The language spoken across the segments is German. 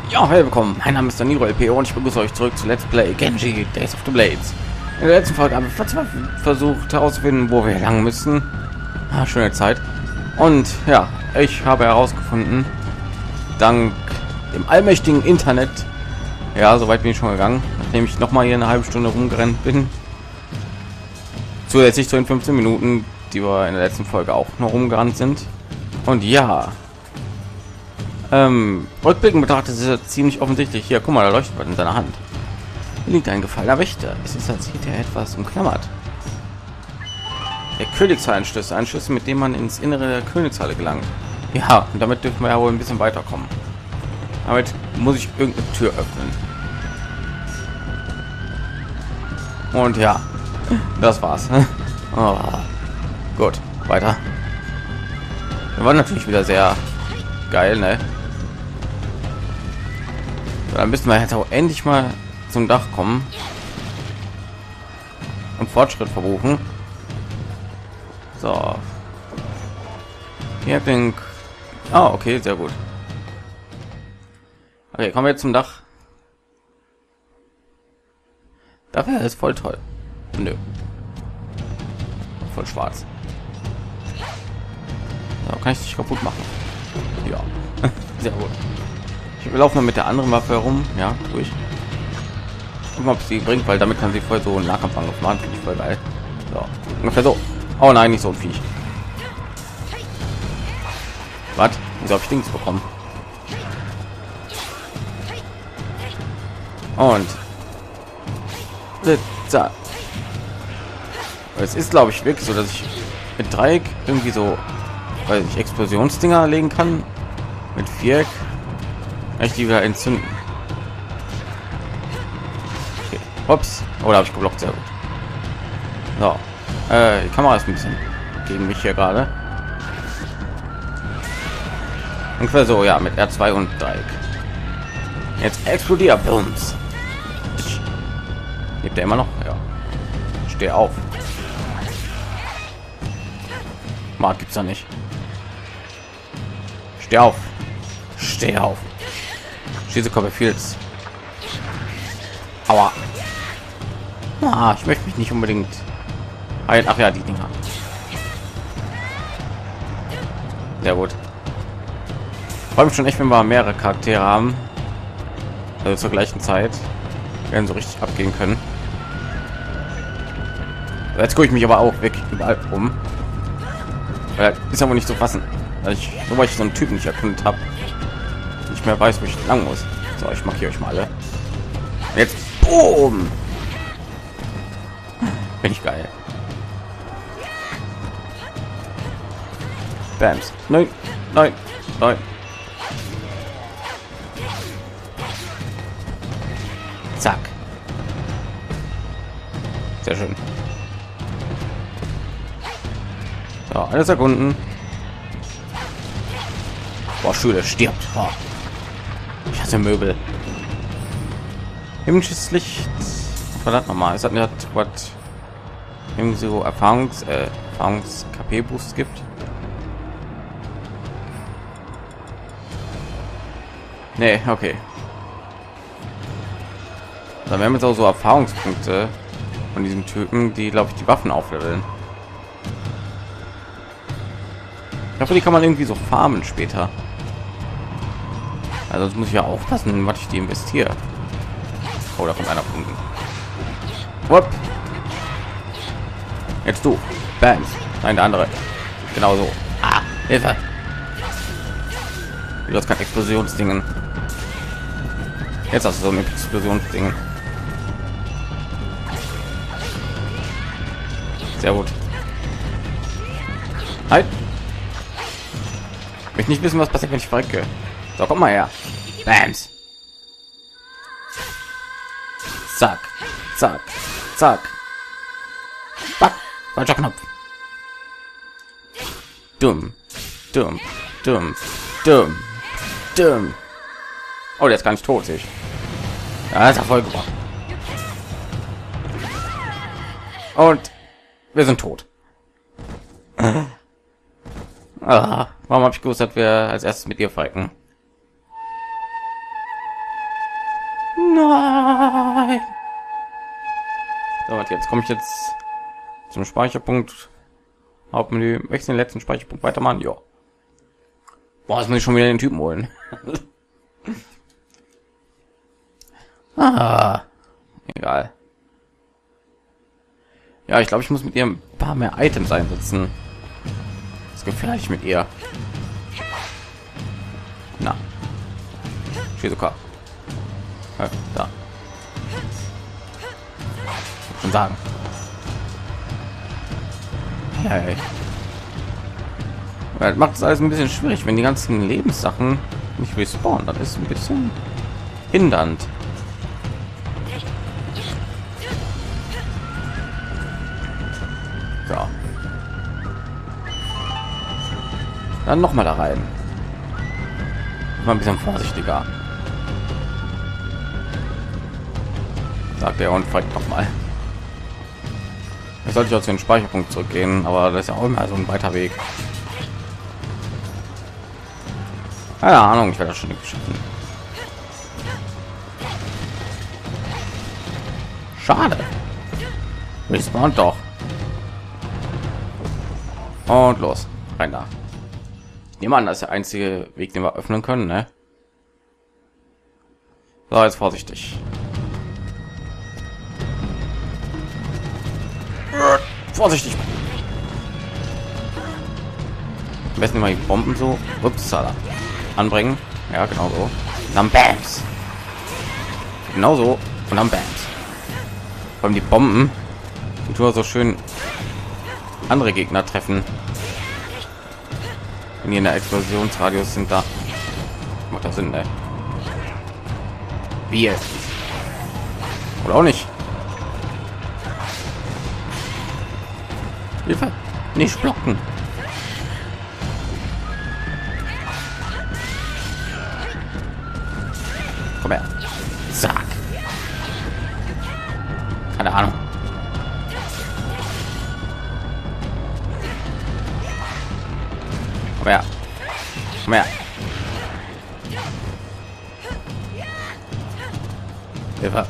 Ja, willkommen. Mein Name ist Danilo LP und ich begrüße euch zurück zu Let's Play Genji Days of the Blades. In der letzten Folge haben wir verzweifelt versucht herauszufinden, wo wir lang müssen. Schöne Zeit. Und ja, ich habe herausgefunden, dank dem allmächtigen Internet, ja, soweit bin ich schon gegangen, nachdem ich noch mal hier eine halbe Stunde rumgerannt bin. Zusätzlich zu den 15 Minuten, die wir in der letzten Folge auch noch rumgerannt sind. Und ja, rückblickend betrachtet ist es ziemlich offensichtlich. Hier, guck mal, da leuchtet was in seiner Hand. Hier liegt ein gefallener Wächter. Es ist, als hätte er etwas umklammert. Der Königshallenschlüssel, ein Schlüssel, mit dem man ins Innere der Königshalle gelangt. Ja, und damit dürfen wir ja wohl ein bisschen weiterkommen. Damit muss ich irgendeine Tür öffnen. Und ja, das war's. Oh, gut, weiter. Wir waren natürlich wieder sehr geil, ne? Dann müssen wir jetzt auch endlich mal zum Dach kommen und Fortschritt verbuchen. So, hier denk. Ah, okay, sehr gut. Okay, kommen wir jetzt zum Dach. Dafür ist voll toll. Nö, voll schwarz. So, kann ich dich kaputt machen? Ja, sehr gut. Wir laufen mal mit der anderen Waffe herum, ja, durch. Gucken, ob sie bringt, weil damit kann sie voll so einen Nahkampfangriff machen, finde ich voll geil. So, ungefähr so. Oh nein, nicht so ein Viech. Was? Wieso habe ich Dings bekommen? Und Blitzer. Es ist, glaube ich, wirklich so, dass ich mit Dreieck irgendwie so, weil ich Explosionsdinger legen kann. Mit Viereck ich die wieder entzünden. Okay. Ups. Oh, da habe ich geblockt. Sehr gut. So. Die Kamera ist ein bisschen gegen mich hier gerade. Ungefähr so, ja, mit R2 und Dreieck. Jetzt explodiert. Bums. Lebt er immer noch? Ja. Steh auf. Mark gibt's da nicht. Steh auf. Steh auf. Schieße Copperfields. Aua. Ich möchte mich nicht unbedingt heilen. Ach ja, die Dinger. Sehr gut. Freue mich schon echt, wenn wir mehrere Charaktere haben. Also zur gleichen Zeit. Werden so richtig abgehen können. Jetzt gucke ich mich aber auch wirklich überall um. Weil ist aber nicht zu fassen. Weil ich so einen Typen nicht erkundet habe. Nicht mehr weiß, wo ich lang muss. So, ich markiere euch mal alle. Jetzt boom. Bin ich geil. Bams. Nein, nein, nein. Zack. Sehr schön. So, alle Sekunden. Boah, Schüler stirbt. Oh. Ich hasse Möbel. Himmlisches Licht. Verdammt nochmal. Es hat was irgendwie so Erfahrungs KP Boost gibt. Nee, okay. Dann werden wir jetzt auch so Erfahrungspunkte von diesem Typen, die, glaube ich, die Waffen aufleveln. Ich hoffe, die kann man irgendwie so farmen später. Also muss ich ja aufpassen, was ich die investiere. Oh, da kommt einer Punkten. Jetzt du. Bam. Nein, der andere. Genau so. Hilfe. Du hast kein Explosionsdingen. Jetzt hast du so ein Explosionsding. Sehr gut. Halt. Ich möchte nicht wissen, was passiert, wenn ich verrecke. So, komm mal her. Bams. Zack. Zack. Zack. Back. Falscher Knopf. Dumm. Dumm. Dumm. Dumm. Dumm. Oh, der ist gar nicht tot, sehe ich. Ja, ist Erfolg gebracht. Und wir sind tot. Warum habe ich gewusst, dass wir als erstes mit ihr fighten? jetzt komme ich jetzt zum Speicherpunkt. Hauptmenü. Möchte ich den letzten Speicherpunkt weitermachen? Ja. Boah, jetzt muss ich schon wieder den Typen holen. Egal. Ja, ich glaube, ich muss mit ihr ein paar mehr Items einsetzen. Das ist gefährlich mit ihr. Na. Shizuka. Ja, da. Schon sagen. Hey. Ja, macht es alles ein bisschen schwierig, wenn die ganzen Lebenssachen nicht respawnen. Das ist ein bisschen hindernd. So. Dann noch mal da rein. Mal ein bisschen vorsichtiger. Sagt er und fragt noch mal. Jetzt sollte ich auch zu den Speicherpunkt zurückgehen, aber das ist ja auch immer so ein weiter Weg. Keine Ahnung, ich werde das schon nicht schaffen. Schade. Respawnt doch. Und los. Rein da. Ich nehme an, das ist der einzige Weg, den wir öffnen können, ne? So, jetzt vorsichtig. Vorsichtig. Am besten mal die Bomben so upsala, anbringen. Ja, genau so. Und dann Bams. Genau so. Und dann Bams. Vor allem die Bomben, die tun so schön andere Gegner treffen. Wenn die in der Explosionsradius sind, da macht das Sinn, ne? Wie jetzt? Oder auch nicht? Hilfe! Nicht blocken! Komm her! Zack! Keine Ahnung. Komm her! Komm her! Hilfe!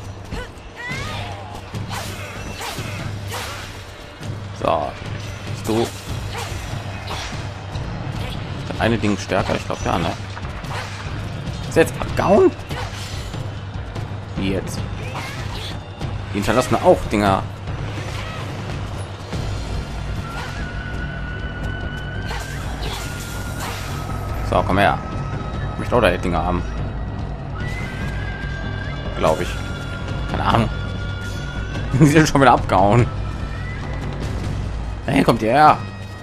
So. Du. Das eine Ding stärker, ich glaube ja, ne? Ist jetzt abgehauen? Wie jetzt? Die hinterlassen auch Dinger. So, komm her. Ich möchte auch da Dinger haben. Glaube ich. Keine Ahnung. Die sind schon wieder abgehauen. Hey, kommt ihr her?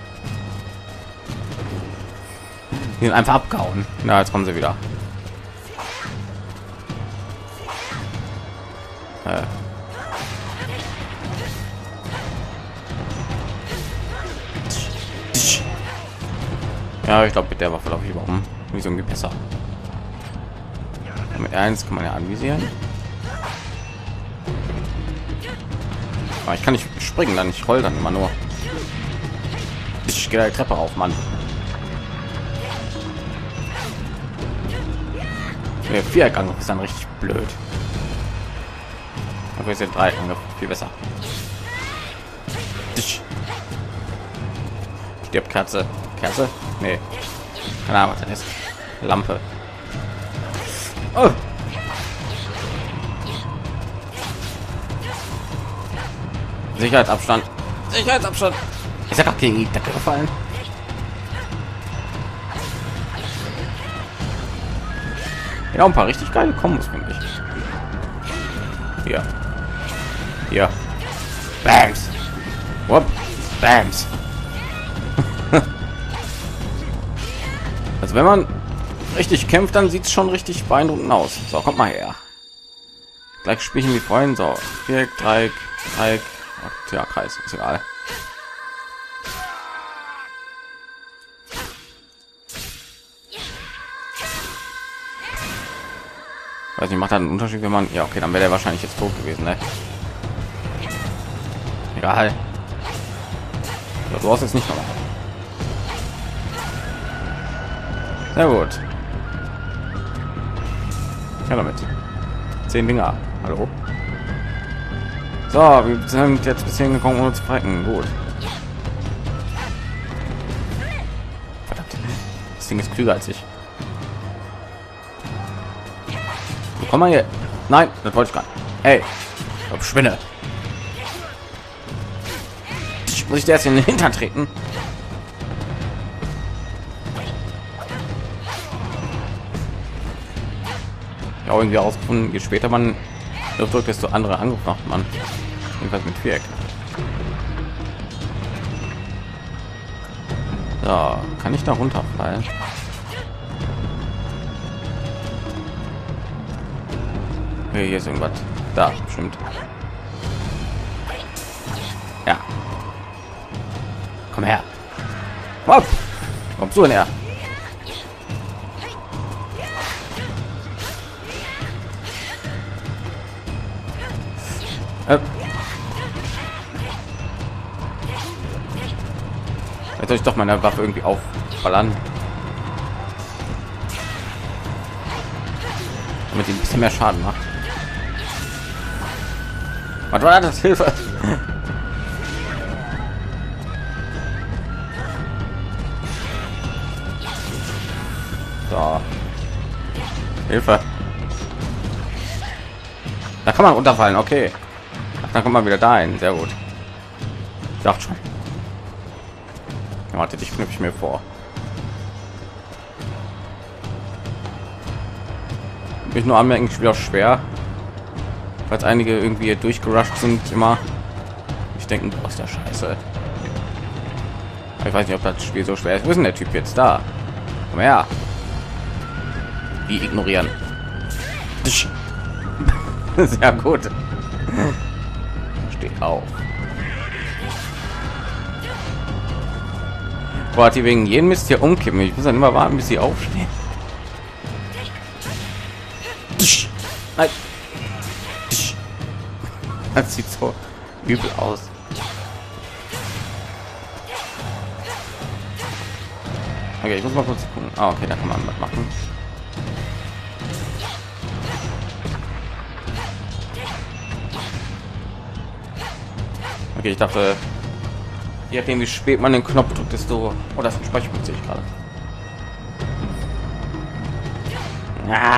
Die sind einfach abgehauen. Na, jetzt kommen sie wieder. Ja, ich glaube, mit der Waffe laufe ich warum nicht so irgendwie besser. Mit R1 kann man ja anvisieren. Aber ich kann nicht springen, dann ich roll dann immer nur. Ich gehe die Treppe auf, Mann. Der Viererangriff ist dann richtig blöd. Aber ist der Dreieckangriff viel besser. Stirb Kerze. Kerze? Nee. Keine Ahnung, was das ist. Lampe. Oh. Sicherheitsabstand. Sicherheitsabstand. Ist ja gar gegen die Decke gefallen. Ja, ein paar richtig geile Kombos, finde ich. Hier. Hier. Bams. Whoop. Bams. Also wenn man richtig kämpft, dann sieht es schon richtig beeindruckend aus. So, kommt mal her. Gleich spielen wie vorhin. So, Viereck, Dreieck, Dreieck, ja, Kreis, ist egal. Weiß nicht, macht da einen Unterschied, wenn man, ja, okay, dann wäre der wahrscheinlich jetzt tot gewesen, ne? Egal. Ja, du hast jetzt nicht noch. Sehr gut. Ja, damit 10 Dinger. Hallo. So, wir sind jetzt bis hingekommen, ohne zu frecken. Gut. Verdammt. Das Ding ist klüger als ich. Komm mal hier. Nein, das wollte ich gar nicht. Hey, ich spinne. Muss ich der jetzt in den Hintern treten? Ja, irgendwie herausgefunden, je später man drückt, desto andere Angriff macht man. Jedenfalls mit Viereck. So, kann ich da runterfallen? Okay, hier ist irgendwas. Da, bestimmt. Ja. Komm her. Hopp. Kommst du denn her? Jetzt soll ich doch meine Waffe irgendwie aufballern, damit die ein bisschen mehr Schaden macht. Was war das? Hilfe! So. Hilfe! Da kann man runterfallen, okay. Ach, dann kommt man wieder dahin, sehr gut. Ich dachte schon. Warte, dich knüpfe ich mir vor. Ich nur anmerken, ich spiele auch schwer, weil einige irgendwie durchgerusht sind immer. Ich denke, was der Scheiße. Ich weiß nicht, ob das Spiel so schwer ist. Wo ist denn der Typ jetzt da? Komm her. Wie ignorieren. Sehr gut. Steht auf. Boah, die wegen jeden Mist hier umkippen. Ich muss dann immer warten, bis sie aufstehen. Nein. Das sieht so übel aus. Okay, ich muss mal kurz gucken. Ah, okay, da kann man was machen. Okay, ich dachte, je nachdem wie spät man den Knopf drückt, desto... Oh, das ist ein Speicherpunkt, sehe ich gerade. Ja.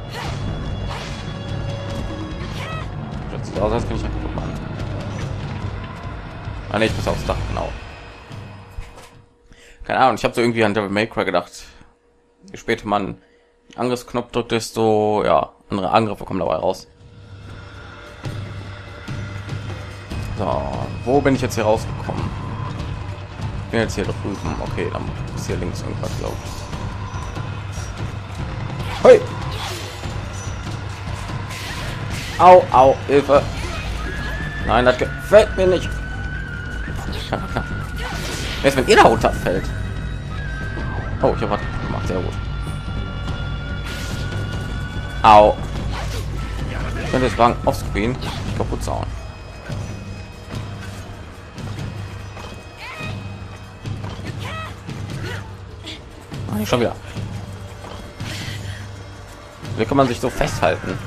Das sieht aus, als kann ich ja kaputt machen. Ah, nee, ich muss aufs Dach, genau. Keine Ahnung, ich habe so irgendwie an Devil May Cry gedacht. Je später man Angriffsknopf drückt, desto ja, andere Angriffe kommen dabei raus. So, wo bin ich jetzt hier rausgekommen? Ich bin jetzt hier drüben. Okay, dann ist hier links irgendwas, glaube ich. Hey! Au, au, Hilfe! Nein, das gefällt mir nicht. Jetzt, wenn ihr da runterfällt. Oh, ich habe was gemacht, sehr gut. Au. Ich könnte jetzt Wagen offscreen kaputt sauen. Schon wieder. Wie kann man sich so festhalten?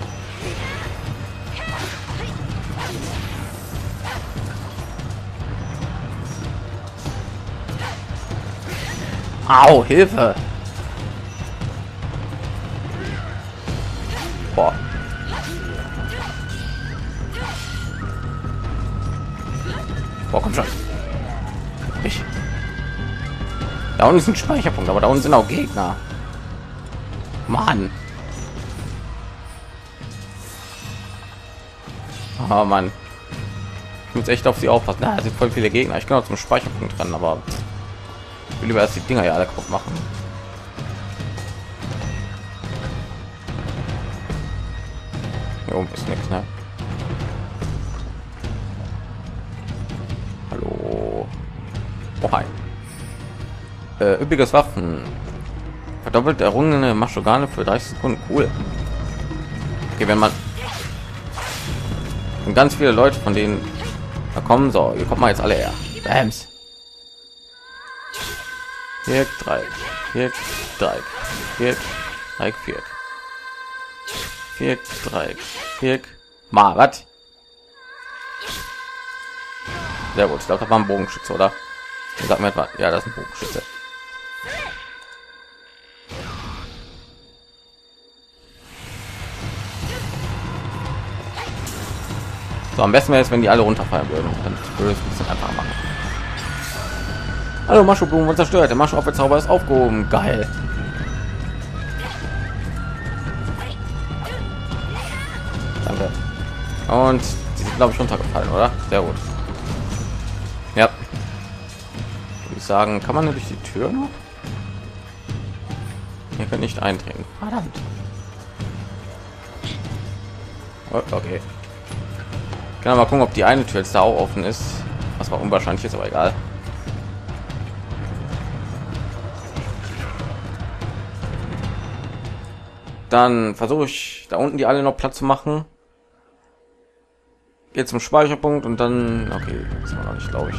Au, Hilfe! Boah. Boah, komm schon. Ich. Da unten ist ein Speicherpunkt, aber da unten sind auch Gegner. Mann. Oh Mann. Ich muss echt auf sie aufpassen. Na, sind voll viele Gegner. Ich kann auch zum Speicherpunkt rennen, aber ich will lieber erst die Dinger ja alle kaputt machen. Hier oben ist nichts, ne? Hallo. Oh, hi. Üppiges Waffen. Verdoppelt errungene Maschogane für 30 Sekunden. Cool. Okay, wenn man und ganz viele Leute von denen da kommen, so, hier kommt mal jetzt alle her. Bams. Viereck, Dreieck, Viereck, Dreieck, Viereck, Dreieck, Viereck. Viereck, Dreieck, Viereck. Mal, was? Sehr gut. Ich glaube, das war ein Bogenschütze, oder? Sag mir etwa. Ja, das ist ein Bogenschütze. So, am besten wäre es, wenn die alle runterfallen würden. Dann würde es ein bisschen einfacher machen. Hallo, Maschoblumen und zerstört. Der Maschopferzauber ist aufgehoben. Geil. Danke. Und die sind, glaube ich, runtergefallen, oder? Sehr gut. Ja. Würde ich sagen, kann man durch die Tür noch? Ihr könnt nicht eintreten. Verdammt. Oh, okay. Ich kann mal gucken, ob die eine Tür jetzt da auch offen ist. Was war unwahrscheinlich ist, aber egal. Dann versuche ich da unten die alle noch Platz zu machen. Geht zum Speicherpunkt und dann okay, das war noch nicht, glaube ich.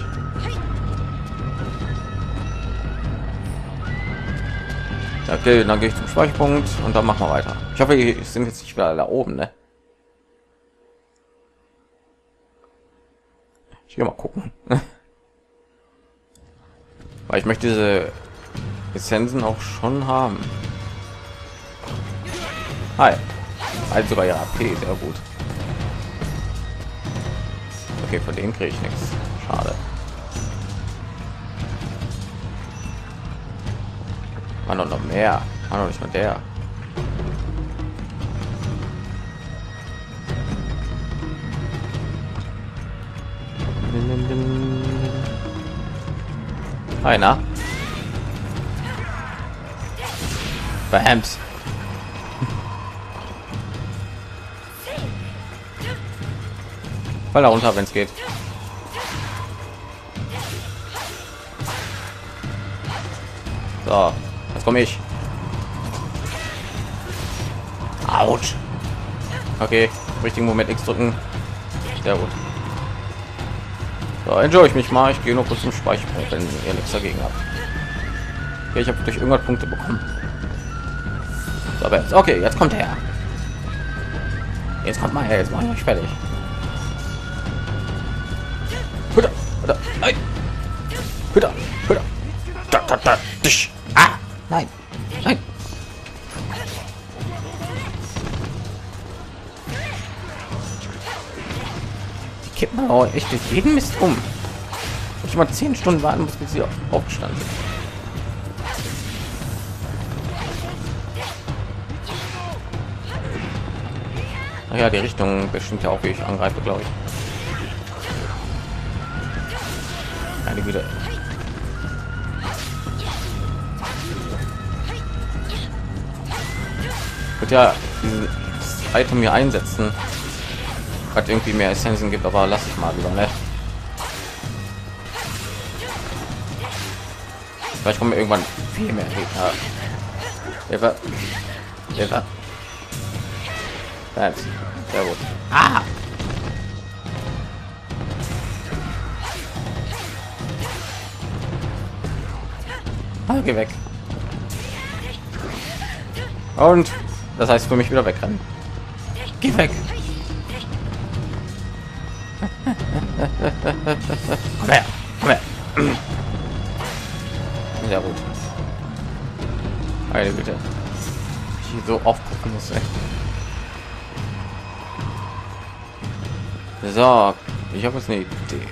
Okay, dann gehe ich zum Speicherpunkt und dann machen wir weiter. Ich hoffe, wir sind jetzt nicht wieder da oben, ne? Ich will mal gucken. Weil ich möchte diese Essenzen auch schon haben. Hi. Also sogar ja AP, sehr gut. Okay, von denen kriege ich nichts. Schade. War noch mehr. War noch nicht mal der. Einer. Bams. Fall da runter, wenn es geht. So, jetzt komme ich. Autsch. Okay, im richtigen Moment X drücken. Sehr gut. So, enjoy ich mich mal. Ich gehe nur kurz zum Speicherpunkt, wenn ihr nichts dagegen habt. Okay, ich habe durch irgendwas Punkte bekommen. So, aber jetzt, okay, jetzt kommt er. Jetzt kommt mal her, jetzt mache ich euch fertig. Hütter, Hütter, nein. Hütter, Hütter. Da. Ah, nein, nein. Die kippen aber echt durch jeden Mist um. Ich mal 10 Stunden warten muss, bis sie aufgestanden sind. Ach ja, die Richtung bestimmt ja auch, wie ich angreife, glaube ich. Eine wieder. Wird ja dieses Item hier einsetzen, hat irgendwie mehr Essenzen gibt, aber lass ich mal lieber, ne? Vielleicht kommen wir irgendwann viel mehr Gegner. Hilfe. Sehr gut. Ah! Geh weg. Und das heißt für mich wieder wegrennen. Geh weg. Komm her. Komm her. Sehr gut. Meine Güte. Ich so aufgucken muss. So, ich habe jetzt eine Idee.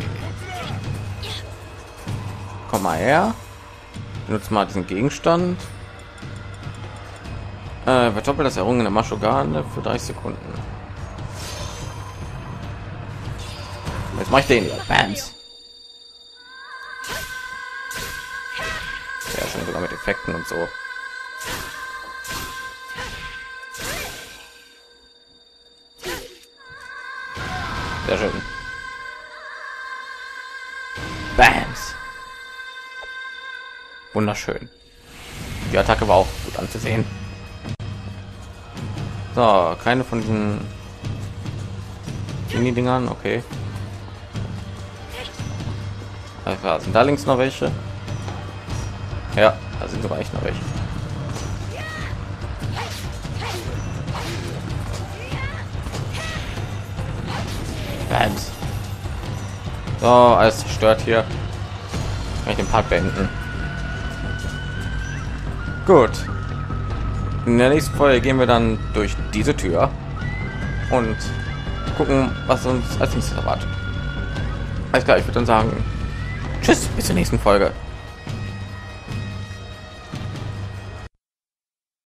Komm mal her. Nutzt mal diesen Gegenstand. Verdoppelt das errungene Maschogane für 30 Sekunden. Jetzt mache ich den hier. Bams. Ja, schon sogar mit Effekten und so. Sehr schön. Bams. Wunderschön. Die Attacke war auch gut anzusehen. So, keine von diesen Mini-Dingern, okay. Also, sind da links noch welche? Ja, da sind sogar echt noch welche. Bams. So, alles zerstört hier. Kann ich den Part beenden. Gut. In der nächsten Folge gehen wir dann durch diese Tür und gucken, was uns als nächstes erwartet. Alles klar, ich würde dann sagen, tschüss, bis zur nächsten Folge.